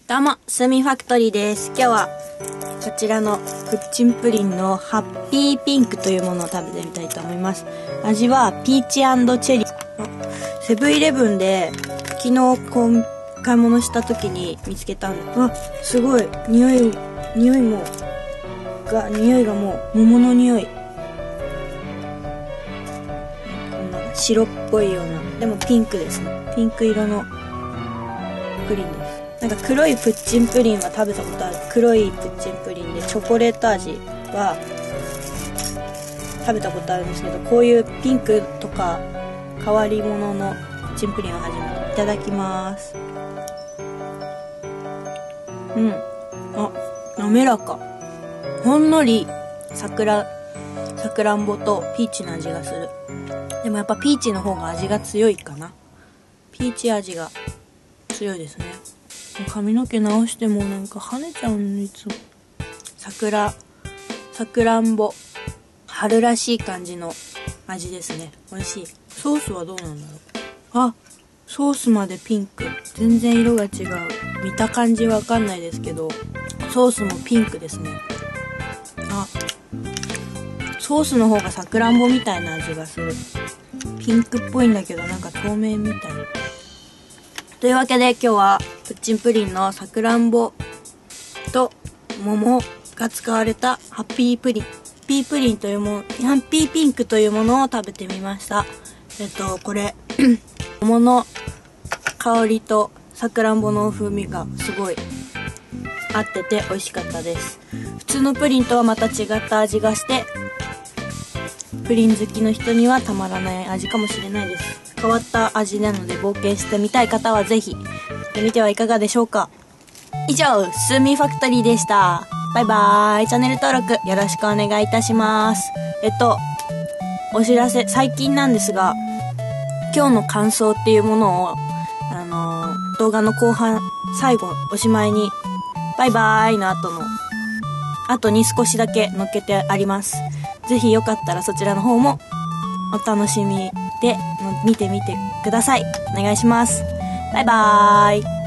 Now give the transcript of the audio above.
どうも、スミファクトリーです。今日はこちらのプッチンプリンのハッピーピンクというものを食べてみたいと思います。味はピーチ&チェリー。セブンイレブンで昨日買い物した時に見つけたんで、すごい匂いがもう桃の匂い。こんな白っぽいような、でもピンクですね。ピンク色のプリンです。なんか黒いプッチンプリンは食べたことある。黒いプッチンプリンでチョコレート味は食べたことあるんですけど、こういうピンクとか変わり者のプッチンプリンを初めて。いただきます。滑らか。ほんのりさくらんぼとピーチの味がする。でもやっぱピーチの方が味が強いかな。ピーチ味が強いですね。髪の毛直してもなんか跳ねちゃうんで、いつも。さくらんぼ。春らしい感じの味ですね。美味しい。ソースはどうなんだろう。ソースまでピンク。全然色が違う。見た感じわかんないですけど、ソースもピンクですね。ソースの方がさくらんぼみたいな味がする。ピンクっぽいんだけどなんか透明みたい。というわけで今日はプッチンプリンのさくらんぼと桃が使われたハッピープリン。ハッピープリンというハッピーピンクというものを食べてみました。これ、桃の香りとさくらんぼの風味がすごい合ってて美味しかったです。普通のプリンとはまた違った味がして、プリン好きの人にはたまらない味かもしれないです。変わった味なので冒険してみたい方はぜひやってみてはいかがでしょうか。以上、スーミーファクトリーでした。バイバーイ。チャンネル登録よろしくお願いいたします。お知らせ、最近なんですが、今日の感想っていうものを、動画の後半、最後、おしまいに、バイバーイの後に少しだけ載っけてあります。ぜひよかったらそちらの方もお楽しみで見てみてください。お願いします。バイバーイ。